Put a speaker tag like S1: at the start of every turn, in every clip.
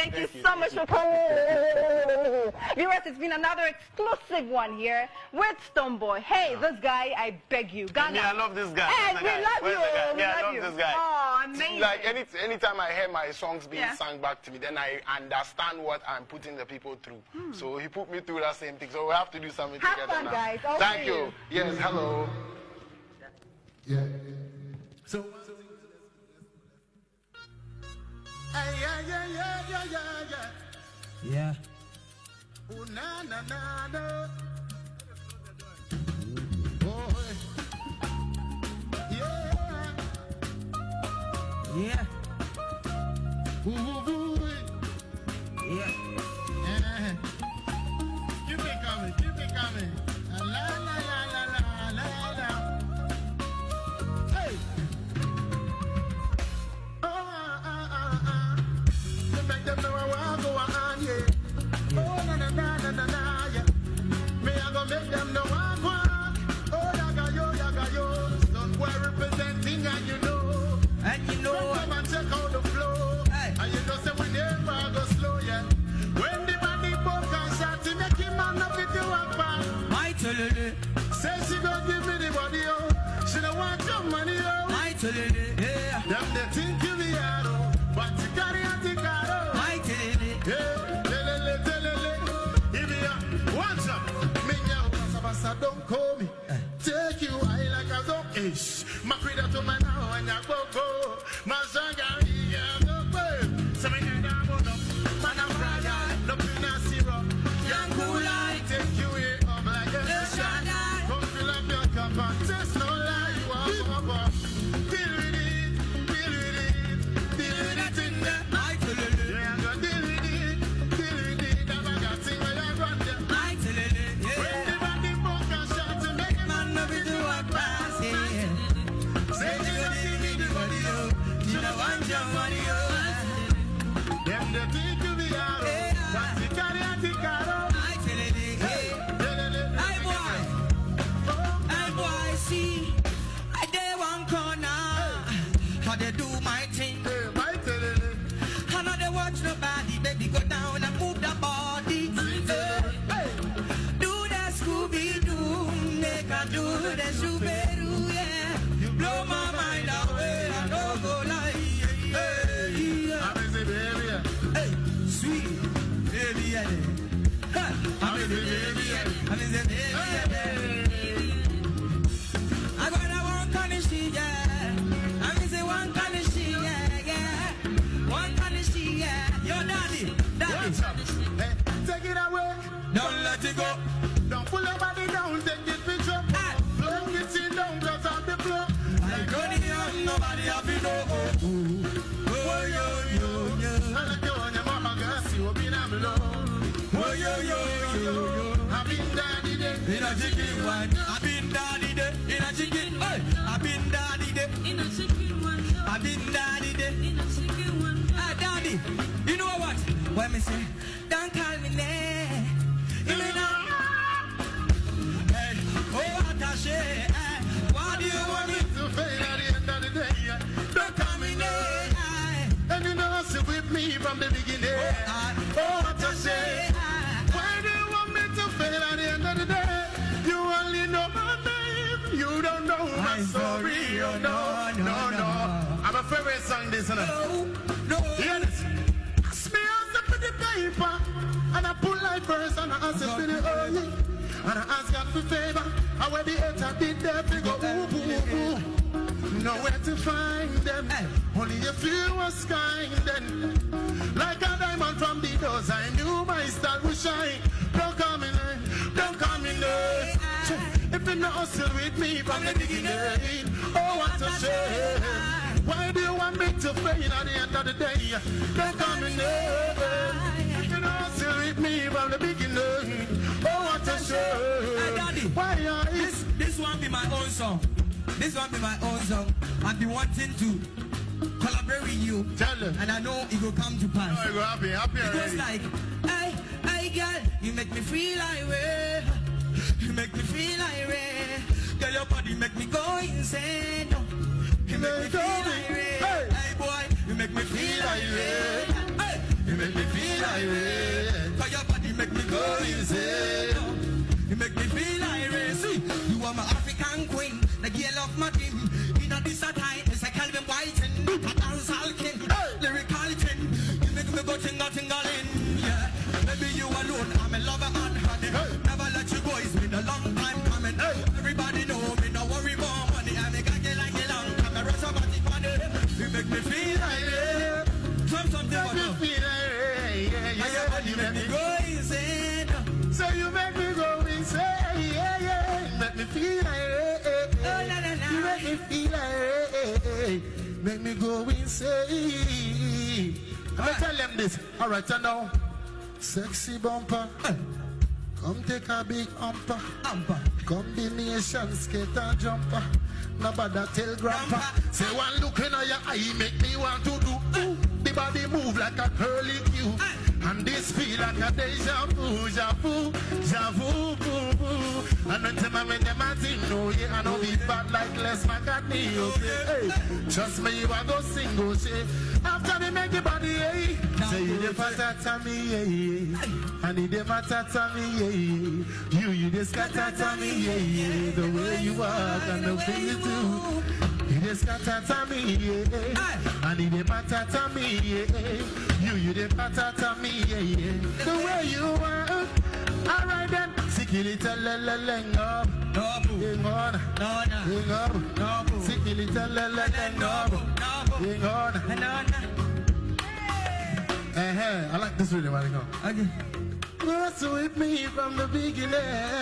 S1: Thank you so much for coming. Viewers, it's been another exclusive one here with Stonebwoy. Hey, this guy, I beg you. Ghana.
S2: Yeah, I love this guy.
S1: Hey, we love you.
S2: Yeah, I love this guy.
S1: Oh, amazing.
S2: Like, anytime I hear my songs being sung back to me, then I understand what I'm putting the people through. So he put me through that same thing. So we have to do something together
S1: fun,
S2: now.
S1: Guys.
S2: Thank you. Yes, hello.
S3: Yeah. So. Yeah. Oh, na na na na. Oh, yeah. Yeah. Ooh, yeah. Keep it coming, keep it coming. La la la la la la la. Hey. Make them know I want to go on, yeah. Oh, na na na na na na, yeah. Me I go make them know I want. Oh, yaga yo. Stonebwoy representing, and you know. And you know. Come and check out the flow. Hey. And you know, say we never go slow, yeah. When the money book and shot, he make him man up with you up back. My tulele. Say she gon' give me the body, oh. She don't want your money, oh. My tulele, yeah. Them they think you be hard, oh. But you carry a tick out, oh. My tulele. Yeah, telele. Give me a watch up. Me now, basa don't call me. Take you high like a dog. Ish. My creator to my now and I go. My sanga, yeah, no way. So me need a bone up. Man, I'm fragile. Look in a syrup. Young cool light. Take you here up like a shot. Come fill up your cup and taste no lie. You are over. Deal with it in there. I tell you. Yeah, I'm gonna deal with it. That I got thing where I run them. I tell you. When the body book and shot to make a man know we do a pass. Say you don't give me the body, oh. You don't want your money, oh. Them the think you be out, but you carry a tick out, oh. I tell you, hey boy, see, I dey one corner, how they do my thing. My telele. I know they watch nobody, baby, go down and move the body. Do the Scooby-Doo, make a do the Scooby-Doo, yeah. You blow my mind away, I don't go lie. Hey, I'm a baby, hey, sweet baby, I'm a baby, I gotta walk on the street, yeah. I'm a one kind of shit, yeah. One kind of shit, yeah. Yo, daddy. Hey, take it away. Don't let it go. Don't pull your body down, take this picture. Blow it in down, cause I'm the flow. I don't need nobody have to know. Oh, yo. I like you on your mama, girl, you will be down below. Oh, yo. I've been daddy day in a chicken one. I've been daddy day in a chicken. Hey, I've been daddy day in a chicken one. I've been daddy day in a chicken one. Ah, daddy, you know what? When me say, don't call me name. You know. Hey, oh, attaché. Why do you want me to fail at the end of the day? Don't call me name. And you know, sit with me from the beginning. Oh, attaché. Why do you want me to fail at the end of the day? You only know my name. You don't know my story. Oh, no. I'm a favorite song, this, and no. Hear this. Ask me out to put the paper. And I pull like first and I ask it for the oil. And I ask God for favor. And when the hater did that, they go ooh. Nowhere to find them. Only if you was kind then. Like a diamond from the doors, I knew my style would shine. Don't come in there. If you not hustle with me from the beginning. Oh, what a shame. Why do you want me to fail at the end of the day? Don't come in there. If you not hustle with me from the beginning. Oh, what a shame. Daddy, why are this one be my own song? This one be my own song. I've been wanting to collaborate with you. Tell them. And I know it will come to pass. Oh, you're happy already. It was like, hey, girl, you make me feel like way. You make me feel like way. Girl, your body make me go insane. You make me feel like way. Hey, boy, you make me feel like way. Hey, you make me feel irate. Cause your body make me go insane. You make me feel irate. See, you are my African queen, the girl of my dream. In a this time, it's like Calvin Whiten, a dancehall king, lyrical king. You make me go tingle-tingling, yeah. Maybe you alone, I'm a lover and honey. Never let you go, it's been a long time coming. Everybody know me, no worry about money. I make a girl like a long time, I rush about it funny. You make me feel irate. Something make me feel irate, yeah. You make me go insane. So you make me go insane, yeah. Make me feel irate. You make me feel irate. Make me go insane. I'm gonna tell them this. Alright, so now, sexy bumper. Come take a big umper. Combination skater jumper. Nobody tell grandpa. Say one look in your eye make me want to do. The body move like a curly cue. And this feel like a deja vu, ja vu, boo, boo. And when them a thing, no, yeah, I know be bad like Les McCartney, okay? Hey, trust me, you are go single, say. After they make the body, hey, say you the patata me, yeah. And the matata me, yeah. You the scatata me, yeah. The way you walk and the way you do. You the scatata me, yeah. And the matata me, yeah. You the patata me, yeah. The way you walk. Alright then. Sikilita leleng up. Hang on. Hang up. Sikilita leleng up. Hang on. I like this rhythm, I go. Okay. What's with me from the beginning?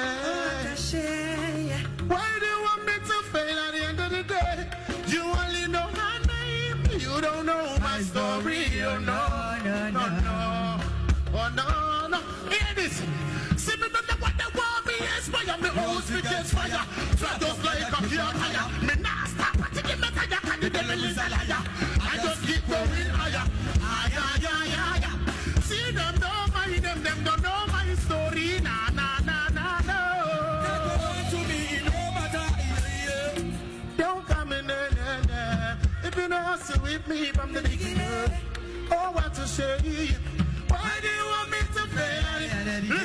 S3: Why do you want me to fail at the end of the day? You only know my name. You don't know my story. Oh no. Oh no. Hear this. See me don't know what the war me inspire. Me host me catch fire. Fly just like a pure tire. Me nah stop until me tire. Can the devil is a liar. I just keep going higher. See them don't mind them don't know my story. Nah. They go on to me no matter. Don't come in there. If you don't hustle with me from the beginning, oh what to say. Why do you want me to fail?